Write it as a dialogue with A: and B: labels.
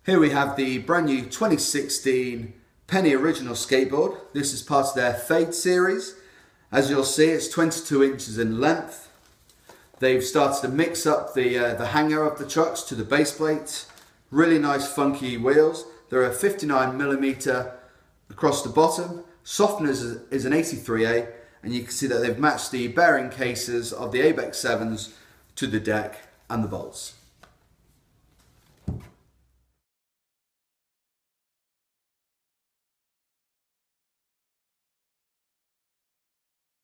A: Here we have the brand new 2016 Penny Original Skateboard. This is part of their Fade series. As you'll see, it's 22 inches in length. They've started to mix up the hanger of the trucks to the base plate. Really nice funky wheels. They're a 59mm across the bottom. Softness is an 83A, and you can see that they've matched the bearing cases of the ABEX 7s to the deck and the bolts.